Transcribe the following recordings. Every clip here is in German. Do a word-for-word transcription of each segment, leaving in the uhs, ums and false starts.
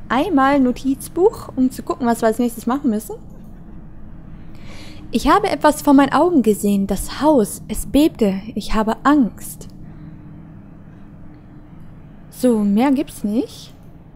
einmal Notizbuch, um zu gucken, was wir als nächstes machen müssen. Ich habe etwas vor meinen Augen gesehen. Das Haus, es bebte. Ich habe Angst. So, mehr gibt's nicht.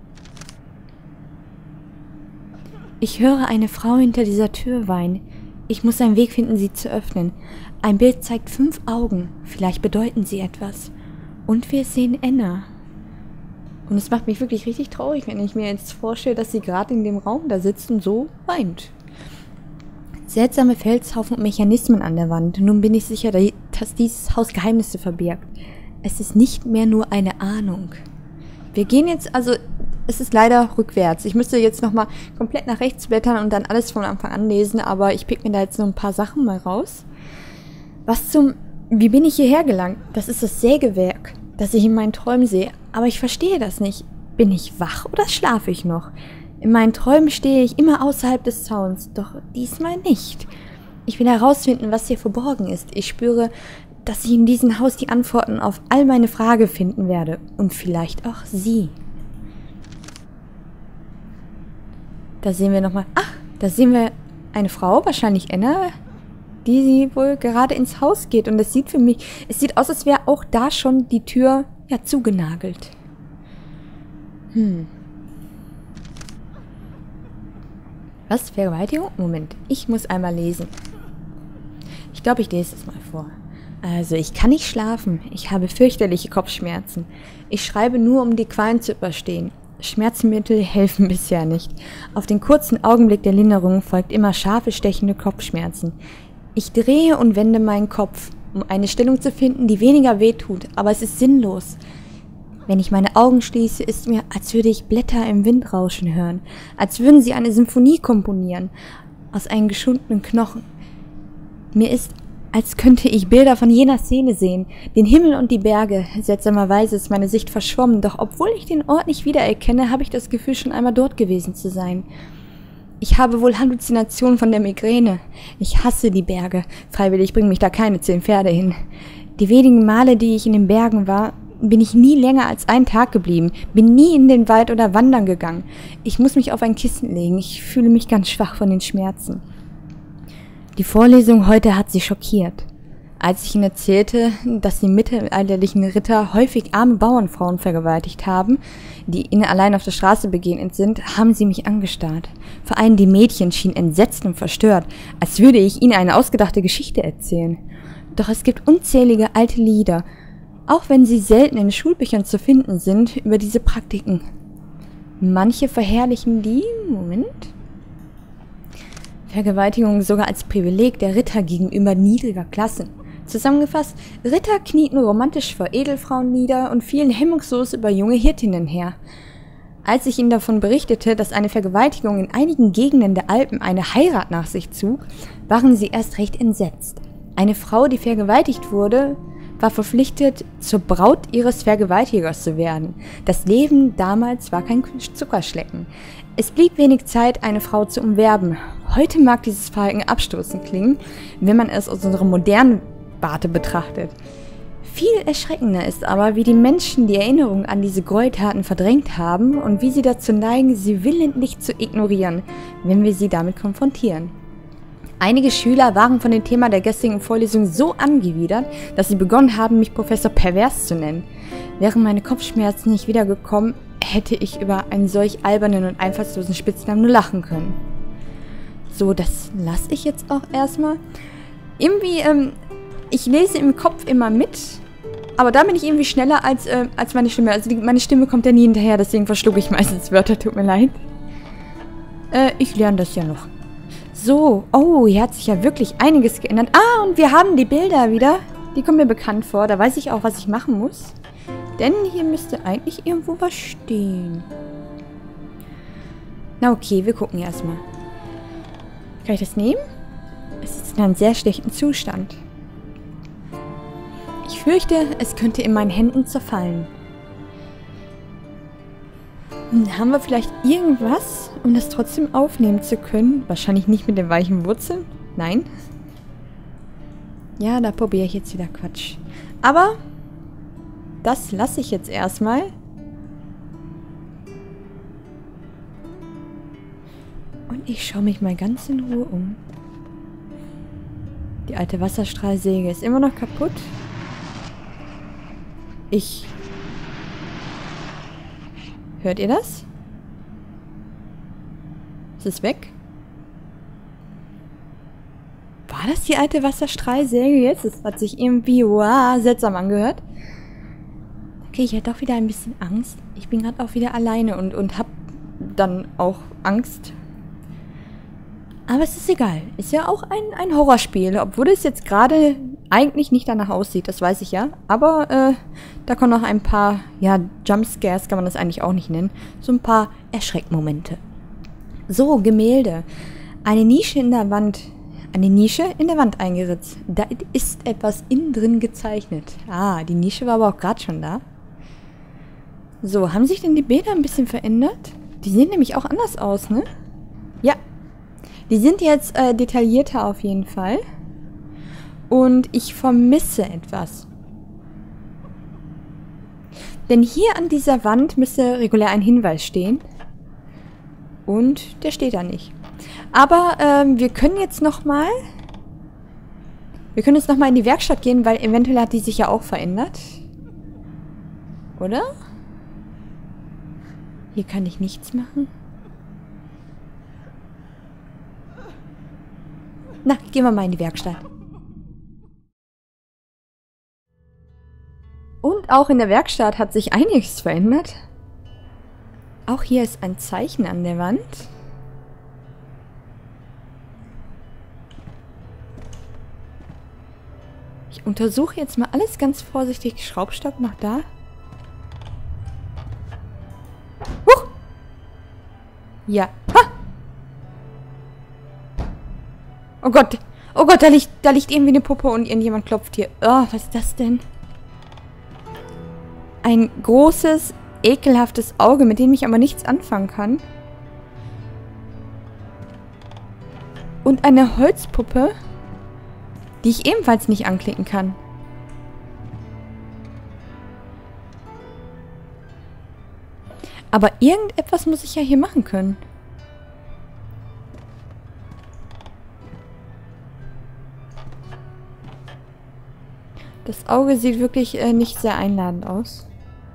Ich höre eine Frau hinter dieser Tür weinen. Ich muss einen Weg finden, sie zu öffnen. Ein Bild zeigt fünf Augen. Vielleicht bedeuten sie etwas. Und wir sehen Anna. Und es macht mich wirklich richtig traurig, wenn ich mir jetzt vorstelle, dass sie gerade in dem Raum da sitzt und so weint. Seltsame Felshaufen und Mechanismen an der Wand. Nun bin ich sicher, dass dieses Haus Geheimnisse verbirgt. Es ist nicht mehr nur eine Ahnung. Wir gehen jetzt, also es ist leider rückwärts. Ich müsste jetzt nochmal komplett nach rechts blättern und dann alles von Anfang an lesen, aber ich pick mir da jetzt noch ein paar Sachen mal raus. Was zum... Wie bin ich hierher gelangt? Das ist das Sägewerk, das ich in meinen Träumen sehe. Aber ich verstehe das nicht. Bin ich wach oder schlafe ich noch? In meinen Träumen stehe ich immer außerhalb des Zauns, doch diesmal nicht. Ich will herausfinden, was hier verborgen ist. Ich spüre, dass ich in diesem Haus die Antworten auf all meine Fragen finden werde. Und vielleicht auch Sie. Da sehen wir nochmal... Ach, da sehen wir eine Frau, wahrscheinlich Anna, die sie wohl gerade ins Haus geht. Und es sieht für mich... Es sieht aus, als wäre auch da schon die Tür ja zugenagelt. Hm... Was? Vergewaltigung? Moment, ich muss einmal lesen. Ich glaube, ich lese es mal vor. Also, ich kann nicht schlafen. Ich habe fürchterliche Kopfschmerzen. Ich schreibe nur, um die Qualen zu überstehen. Schmerzmittel helfen bisher nicht. Auf den kurzen Augenblick der Linderung folgt immer scharfe, stechende Kopfschmerzen. Ich drehe und wende meinen Kopf, um eine Stellung zu finden, die weniger wehtut, aber es ist sinnlos. Wenn ich meine Augen schließe, ist mir, als würde ich Blätter im Wind rauschen hören, als würden sie eine Symphonie komponieren, aus einem geschundenen Knochen. Mir ist, als könnte ich Bilder von jener Szene sehen, den Himmel und die Berge. Seltsamerweise ist meine Sicht verschwommen, doch obwohl ich den Ort nicht wiedererkenne, habe ich das Gefühl, schon einmal dort gewesen zu sein. Ich habe wohl Halluzinationen von der Migräne. Ich hasse die Berge. Freiwillig bringen mich da keine zehn Pferde hin. Die wenigen Male, die ich in den Bergen war, bin ich nie länger als einen Tag geblieben, bin nie in den Wald oder wandern gegangen. Ich muss mich auf ein Kissen legen, ich fühle mich ganz schwach von den Schmerzen. Die Vorlesung heute hat sie schockiert. Als ich ihnen erzählte, dass die mittelalterlichen Ritter häufig arme Bauernfrauen vergewaltigt haben, die ihnen allein auf der Straße begegnet sind, haben sie mich angestarrt. Vor allem die Mädchen schienen entsetzt und verstört, als würde ich ihnen eine ausgedachte Geschichte erzählen. Doch es gibt unzählige alte Lieder, auch wenn sie selten in Schulbüchern zu finden sind, über diese Praktiken. Manche verherrlichen die... Moment... Vergewaltigung sogar als Privileg der Ritter gegenüber niedriger Klassen. Zusammengefasst, Ritter knieten romantisch vor Edelfrauen nieder und fielen hemmungslos über junge Hirtinnen her. Als ich ihnen davon berichtete, dass eine Vergewaltigung in einigen Gegenden der Alpen eine Heirat nach sich zog, waren sie erst recht entsetzt. Eine Frau, die vergewaltigt wurde, war verpflichtet, zur Braut ihres Vergewaltigers zu werden. Das Leben damals war kein Zuckerschlecken. Es blieb wenig Zeit, eine Frau zu umwerben. Heute mag dieses Verhalten abstoßend klingen, wenn man es aus unserer modernen Warte betrachtet. Viel erschreckender ist aber, wie die Menschen die Erinnerung an diese Gräueltaten verdrängt haben und wie sie dazu neigen, sie willentlich zu ignorieren, wenn wir sie damit konfrontieren. Einige Schüler waren von dem Thema der gestrigen Vorlesung so angewidert, dass sie begonnen haben, mich Professor Pervers zu nennen. Wären meine Kopfschmerzen nicht wiedergekommen, hätte ich über einen solch albernen und einfallslosen Spitznamen nur lachen können. So, das lasse ich jetzt auch erstmal. Irgendwie, ähm, ich lese im Kopf immer mit, aber da bin ich irgendwie schneller als, äh, als meine Stimme. Also die, meine Stimme kommt ja nie hinterher, deswegen verschlucke ich meistens Wörter, tut mir leid. Äh, ich lerne das ja noch. So, oh, hier hat sich ja wirklich einiges geändert. Ah, und wir haben die Bilder wieder. Die kommen mir bekannt vor. Da weiß ich auch, was ich machen muss. Denn hier müsste eigentlich irgendwo was stehen. Na okay, wir gucken erstmal. Kann ich das nehmen? Es ist in einem sehr schlechten Zustand. Ich fürchte, es könnte in meinen Händen zerfallen. Haben wir vielleicht irgendwas, um das trotzdem aufnehmen zu können? Wahrscheinlich nicht mit den weichen Wurzeln. Nein. Ja, da probiere ich jetzt wieder Quatsch. Aber das lasse ich jetzt erstmal. Ich schaue mich mal ganz in Ruhe um. Die alte Wasserstrahlsäge ist immer noch kaputt. Ich... Hört ihr das? Ist es weg? War das die alte Wasserstrahlsäge jetzt? Das hat sich irgendwie wow, seltsam angehört. Okay, ich hatte doch wieder ein bisschen Angst. Ich bin gerade auch wieder alleine und, und hab dann auch Angst. Aber es ist egal. Ist ja auch ein, ein Horrorspiel. Obwohl es jetzt gerade eigentlich nicht danach aussieht. Das weiß ich ja. Aber äh, da kommen noch ein paar, ja, Jumpscares kann man das eigentlich auch nicht nennen. So ein paar Erschreckmomente. So, Gemälde. Eine Nische in der Wand. Eine Nische in der Wand eingeritzt. Da ist etwas innen drin gezeichnet. Ah, die Nische war aber auch gerade schon da. So, haben sich denn die Bilder ein bisschen verändert? Die sehen nämlich auch anders aus, ne? Ja. Die sind jetzt äh, detaillierter auf jeden Fall. Und ich vermisse etwas. Denn hier an dieser Wand müsste regulär ein Hinweis stehen. Und der steht da nicht. Aber ähm, wir können jetzt nochmal... Wir können jetzt nochmal in die Werkstatt gehen, weil eventuell hat die sich ja auch verändert. Oder? Hier kann ich nichts machen. Na, gehen wir mal in die Werkstatt. Und auch in der Werkstatt hat sich einiges verändert. Auch hier ist ein Zeichen an der Wand. Ich untersuche jetzt mal alles ganz vorsichtig. Schraubstock noch da. Huch! Ja. Ha! Oh Gott. Oh Gott, da liegt, da liegt irgendwie eine Puppe und irgendjemand klopft hier. Oh, was ist das denn? Ein großes, ekelhaftes Auge, mit dem ich aber nichts anfangen kann. Und eine Holzpuppe, die ich ebenfalls nicht anklicken kann. Aber irgendetwas muss ich ja hier machen können. Das Auge sieht wirklich äh, nicht sehr einladend aus.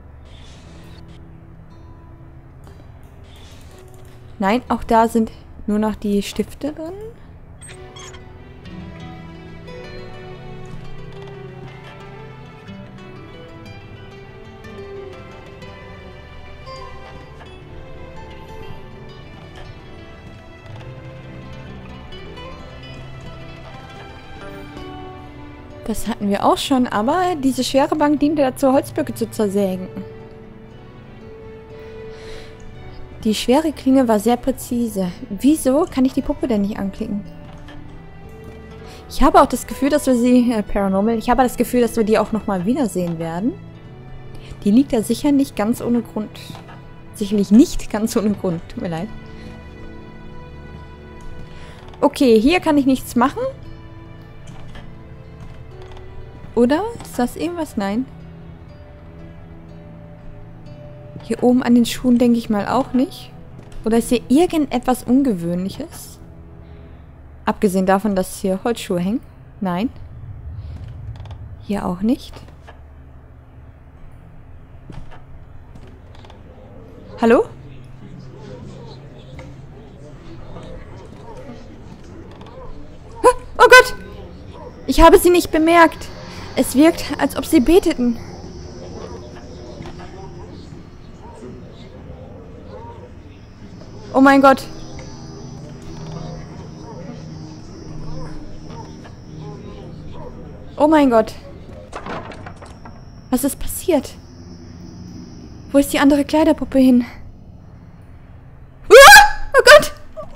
Nein, auch da sind nur noch die Stifte drin. Das hatten wir auch schon, aber diese schwere Bank diente dazu, Holzblöcke zu zersägen. Die schwere Klinge war sehr präzise. Wieso kann ich die Puppe denn nicht anklicken? Ich habe auch das Gefühl, dass wir sie... Äh, Paranormal. Ich habe das Gefühl, dass wir die auch nochmal wiedersehen werden. Die liegt da sicher nicht ganz ohne Grund. Sicherlich nicht ganz ohne Grund. Tut mir leid. Okay, hier kann ich nichts machen. Oder? Ist das irgendwas? Nein. Hier oben an den Schuhen denke ich mal auch nicht. Oder ist hier irgendetwas Ungewöhnliches? Abgesehen davon, dass hier Holzschuhe hängen. Nein. Hier auch nicht. Hallo? Oh Gott! Ich habe sie nicht bemerkt. Es wirkt, als ob sie beteten. Oh mein Gott. Oh mein Gott. Was ist passiert? Wo ist die andere Kleiderpuppe hin? Oh Gott!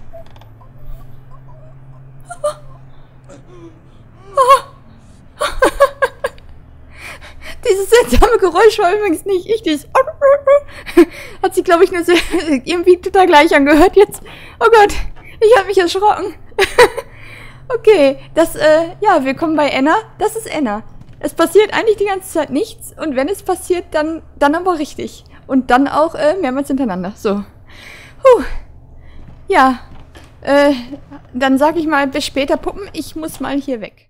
Dieses seltsame Geräusch war übrigens nicht ich. Dieses hat sich, glaube ich, nur so irgendwie total gleich angehört jetzt. Oh Gott, ich habe mich erschrocken. Okay, das, äh, ja, willkommen bei Anna. Das ist Anna. Es passiert eigentlich die ganze Zeit nichts. Und wenn es passiert, dann, dann aber richtig. Und dann auch äh, mehrmals hintereinander. So. Puh. Ja. Äh, dann sage ich mal, bis später, Puppen. Ich muss mal hier weg.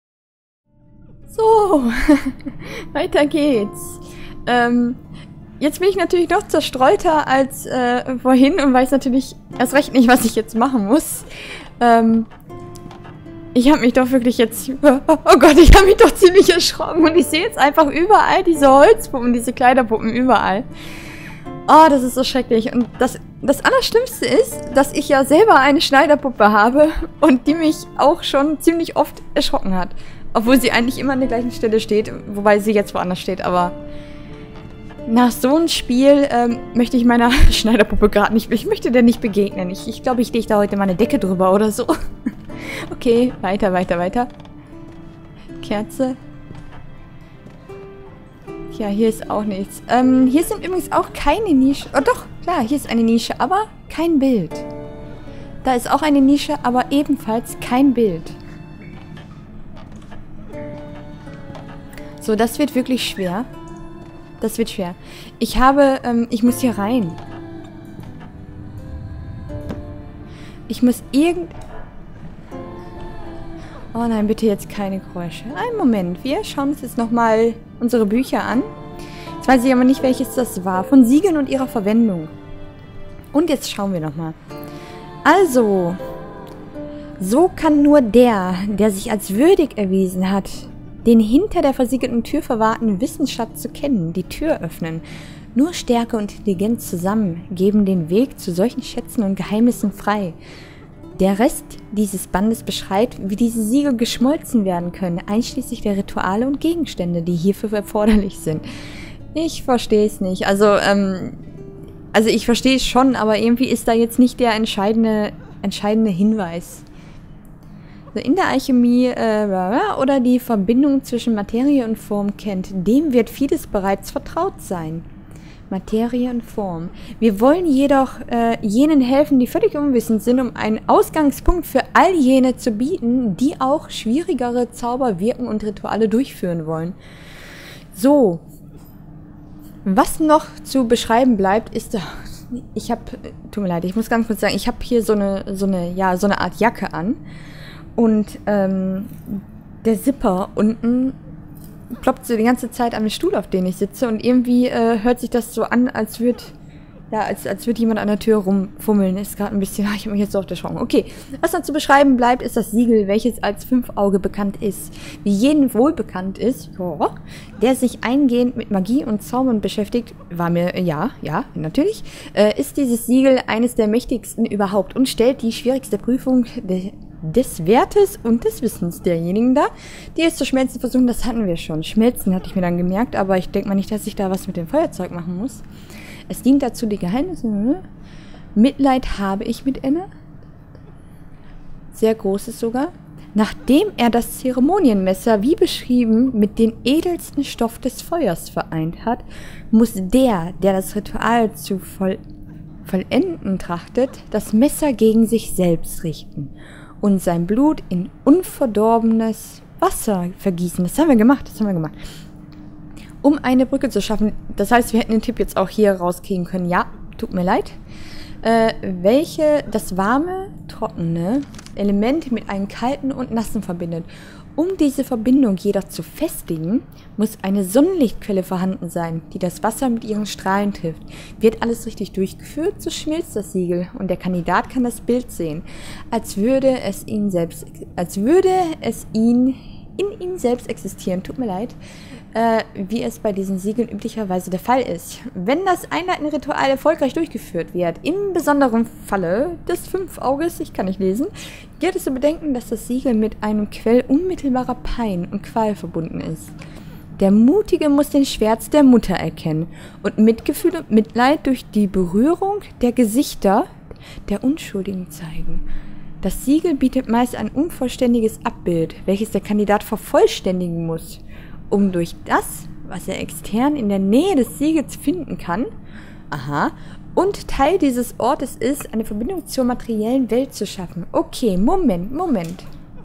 So, weiter geht's. Ähm, jetzt bin ich natürlich noch zerstreuter als äh, vorhin und weiß natürlich erst recht nicht, was ich jetzt machen muss. Ähm, ich habe mich doch wirklich jetzt... Oh Gott, ich habe mich doch ziemlich erschrocken und ich sehe jetzt einfach überall diese Holzpuppen, diese Kleiderpuppen überall. Oh, das ist so schrecklich. Und das, das Allerschlimmste ist, dass ich ja selber eine Schneiderpuppe habe und die mich auch schon ziemlich oft erschrocken hat. Obwohl sie eigentlich immer an der gleichen Stelle steht, wobei sie jetzt woanders steht, aber nach so einem Spiel ähm, möchte ich meiner Schneiderpuppe gerade nicht, ich möchte der nicht begegnen. Ich, ich glaube, ich lege da heute mal eine Decke drüber oder so. Okay, weiter, weiter, weiter. Kerze. Ja, hier ist auch nichts. Ähm, hier sind übrigens auch keine Nische. Oh doch, klar, hier ist eine Nische, aber kein Bild. Da ist auch eine Nische, aber ebenfalls kein Bild. So, das wird wirklich schwer. Das wird schwer. Ich habe, ähm, ich muss hier rein. Ich muss irgend... Oh nein, bitte jetzt keine Geräusche. Einen Moment, wir schauen uns jetzt nochmal unsere Bücher an. Jetzt weiß ich aber nicht, welches das war. Von Siegeln und ihrer Verwendung. Und jetzt schauen wir nochmal. Also, so kann nur der, der sich als würdig erwiesen hat, den hinter der versiegelten Tür verwahrten Wissensschatz zu kennen, die Tür öffnen. Nur Stärke und Intelligenz zusammen geben den Weg zu solchen Schätzen und Geheimnissen frei. Der Rest dieses Bandes beschreibt, wie diese Siegel geschmolzen werden können, einschließlich der Rituale und Gegenstände, die hierfür erforderlich sind. Ich verstehe es nicht. Also, ähm, also ich verstehe es schon, aber irgendwie ist da jetzt nicht der entscheidende, entscheidende Hinweis. Also in der Alchemie äh, oder die Verbindung zwischen Materie und Form kennt, dem wird vieles bereits vertraut sein. Materie und Form. Wir wollen jedoch äh, jenen helfen, die völlig unwissend sind, um einen Ausgangspunkt für all jene zu bieten, die auch schwierigere Zauber wirken und Rituale durchführen wollen. So. Was noch zu beschreiben bleibt, ist... Ich habe... Tut mir leid, ich muss ganz kurz sagen, ich habe hier so eine, so eine, ja, so eine Art Jacke an. Und ähm, der Zipper unten ploppt so die ganze Zeit an den Stuhl, auf den ich sitze. Und irgendwie äh, hört sich das so an, als würde ja, als, als würd jemand an der Tür rumfummeln. Ist gerade ein bisschen... Ich habe mich jetzt so auf der Schraube. Okay, was noch zu beschreiben bleibt, ist das Siegel, welches als Fünfauge bekannt ist. Wie jedem wohl bekannt ist, ja, der sich eingehend mit Magie und Zaubern beschäftigt, war mir... Ja, ja, natürlich. Äh, ist dieses Siegel eines der mächtigsten überhaupt und stellt die schwierigste Prüfung der... des Wertes und des Wissens derjenigen da, die es zu schmelzen versuchen. Das hatten wir schon. Schmelzen hatte ich mir dann gemerkt, aber ich denke mal nicht, dass ich da was mit dem Feuerzeug machen muss. Es dient dazu, die Geheimnisse... Mitleid habe ich mit Enne. Sehr großes sogar. Nachdem er das Zeremonienmesser, wie beschrieben, mit dem edelsten Stoff des Feuers vereint hat, muss der, der das Ritual zu voll vollenden trachtet, das Messer gegen sich selbst richten und sein Blut in unverdorbenes Wasser vergießen. Das haben wir gemacht, das haben wir gemacht. Um eine Brücke zu schaffen. Das heißt, wir hätten den Tipp jetzt auch hier rauskriegen können. Ja, tut mir leid. Äh, welche das warme, trockene Element mit einem kalten und nassen verbindet. Um diese Verbindung jedoch zu festigen, muss eine Sonnenlichtquelle vorhanden sein, die das Wasser mit ihren Strahlen trifft. Wird alles richtig durchgeführt, so schmilzt das Siegel und der Kandidat kann das Bild sehen, als würde es ihn selbst, als würde es ihn in ihm selbst existieren. Tut mir leid. Äh, wie es bei diesen Siegeln üblicherweise der Fall ist. Wenn das einleitende Ritual erfolgreich durchgeführt wird, im besonderen Falle des Fünfauges, ich kann nicht lesen, gilt es zu bedenken, dass das Siegel mit einem Quell unmittelbarer Pein und Qual verbunden ist. Der Mutige muss den Schmerz der Mutter erkennen und Mitgefühl und Mitleid durch die Berührung der Gesichter der Unschuldigen zeigen. Das Siegel bietet meist ein unvollständiges Abbild, welches der Kandidat vervollständigen muss, um durch das, was er extern in der Nähe des Siegels finden kann, aha, und Teil dieses Ortes ist, eine Verbindung zur materiellen Welt zu schaffen. Okay, Moment, Moment.